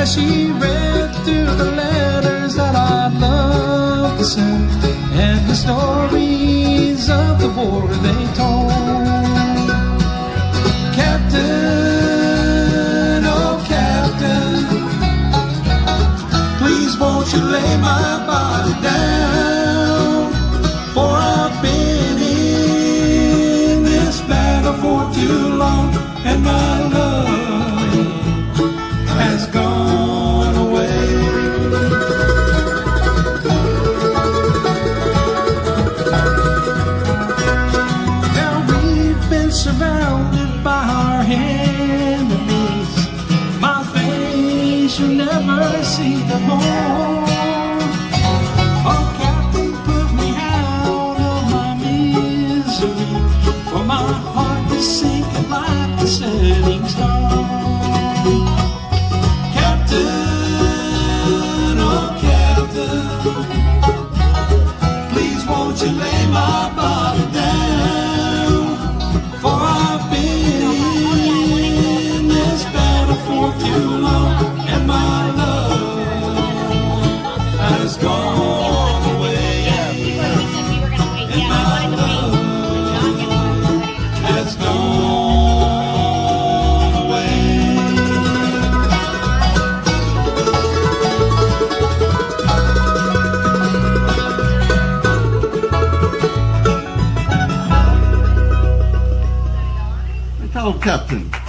as she read through the letters that I loved to send, and the stories of the war they told. Captain, oh Captain, please won't you lay my body down, for I've been in this battle for too long, and my love has gone away. Now we've been surrounded by our enemies, my face you'll never see no more. Oh Captain, put me out of my misery, for my heart is sinking like the setting star. Captain, oh Captain, please won't you lay my body down, for I've been in this battle for too long, and my love has gone away, and my love has gone away. Rickolt, Captain.